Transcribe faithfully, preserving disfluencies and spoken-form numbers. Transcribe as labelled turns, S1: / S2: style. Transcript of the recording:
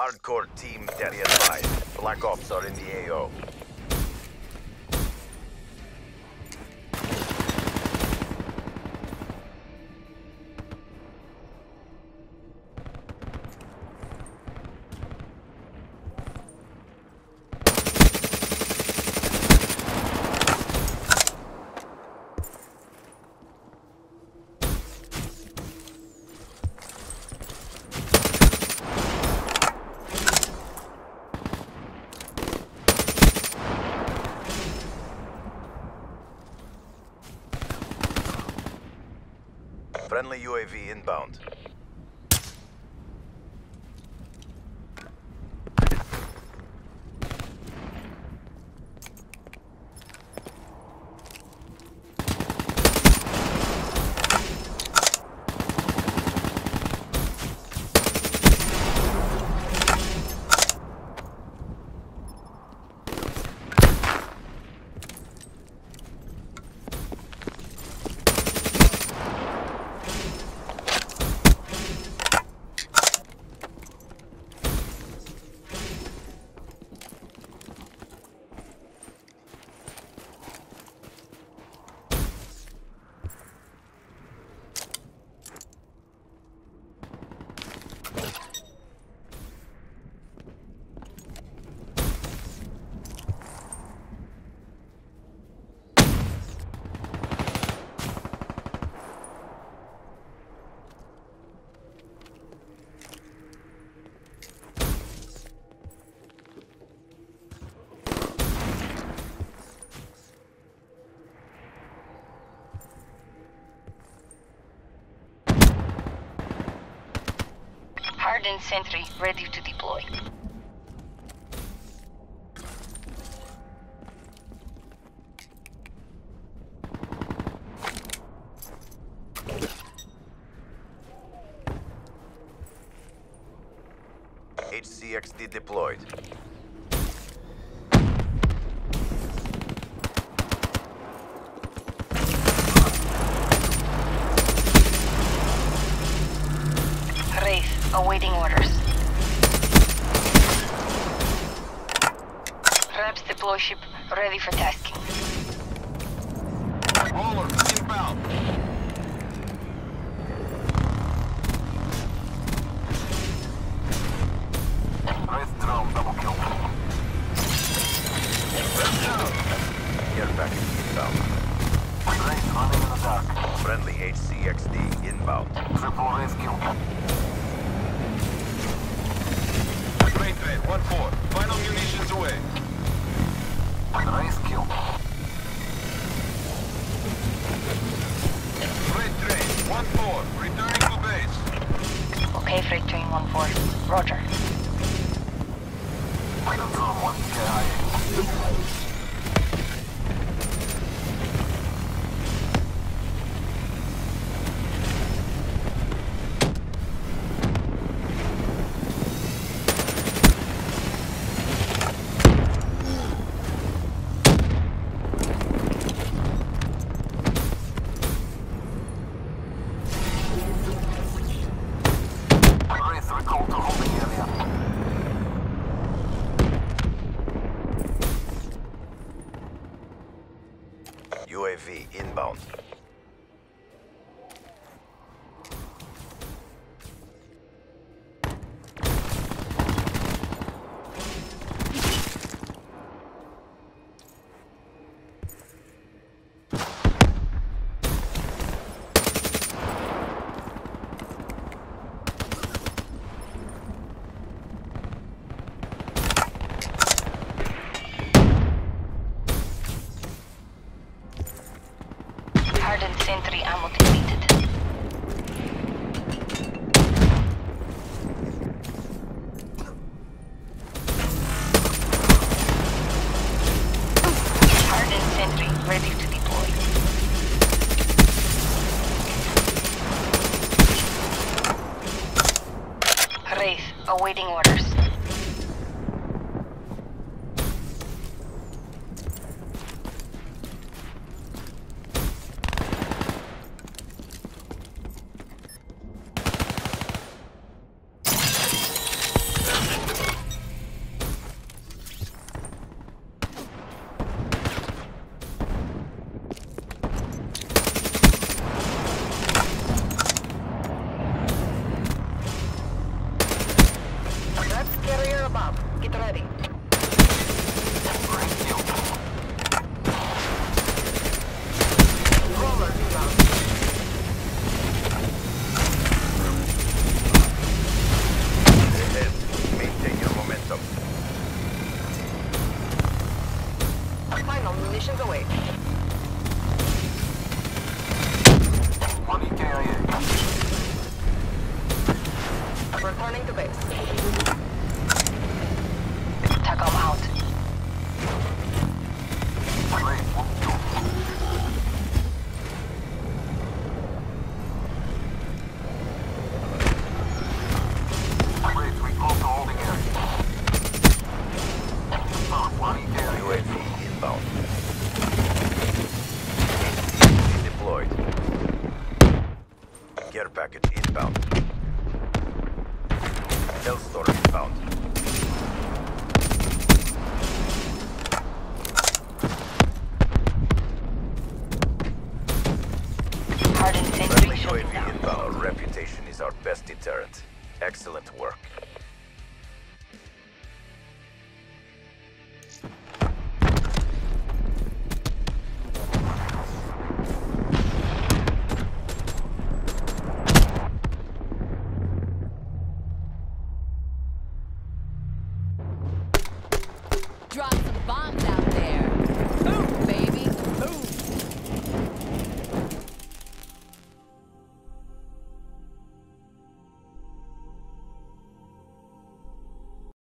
S1: Hardcore team deadly advised. Black Ops are in the A O. Friendly U A V inbound.
S2: Hardened sentry ready to deploy.
S1: H C X D deployed.
S2: Wraith, awaiting orders. Raps deploy ship, ready for tasking.
S1: Roller, inbound. Wraith drone double kill. Care package inbound. Wraith running in the dark. Friendly H C X D inbound. Triple Wraith kill. Main threat, one four. Final munitions away. Wraith kill. Freight train, one four. Returning to base.
S2: Okay, freight train one four. Roger.
S1: Control one K I A. U A V inbound.
S2: Hardened sentry ammo depleted. Hardened sentry ready to deploy. Wraith, awaiting orders.
S1: Care package inbound. Health store inbound.
S2: Hardened sentry
S1: Friendly U A
S2: shooting
S1: V
S2: down.
S1: inbound. Our reputation is our best deterrent. Excellent work.
S3: Drop.